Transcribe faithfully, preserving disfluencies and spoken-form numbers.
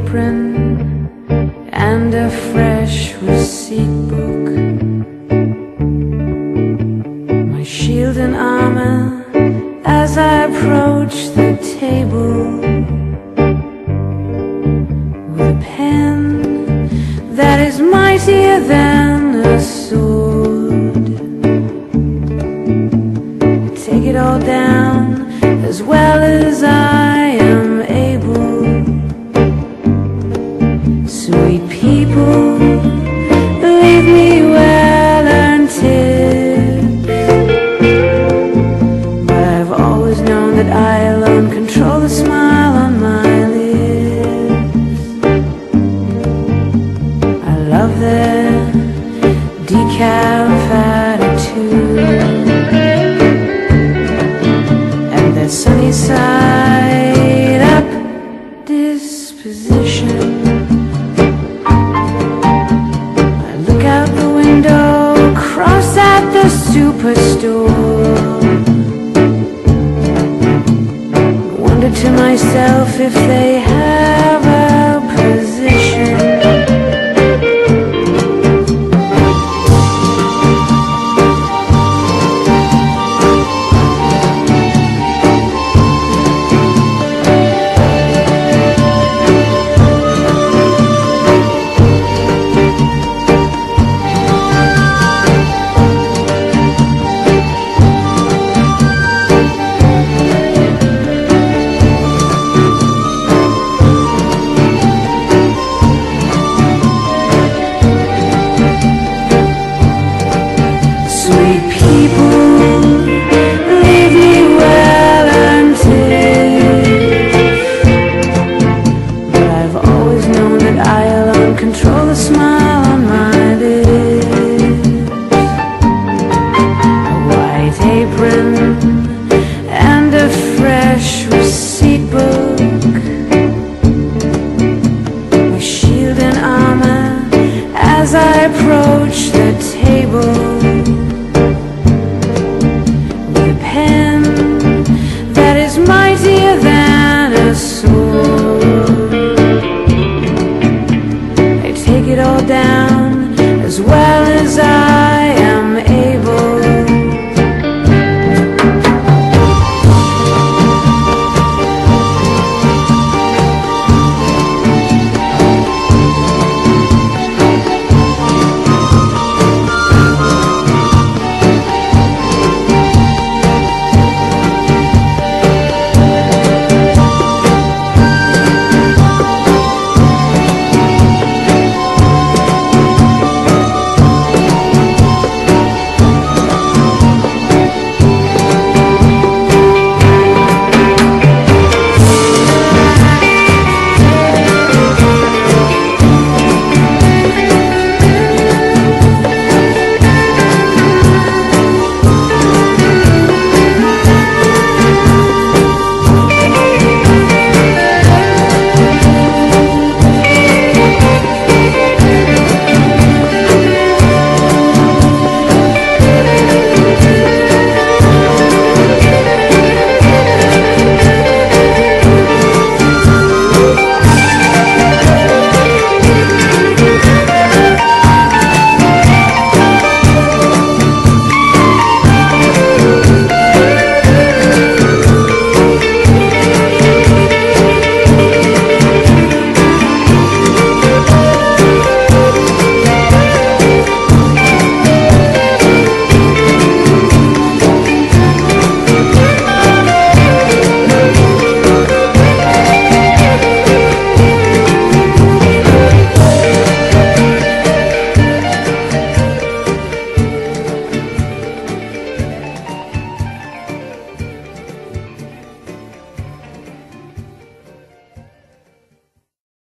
apron and a fresh receipt book, my shield and armor as I approach the table, with a pen that is mightier than a sword. Take it all down as well as I am able. Sweet people, leave me well-earned tips, but I've always known that I alone control the smile on my lips. I love their decaf attitude and their sunny side up disposition. Cross at the superstore, wonder to myself if they have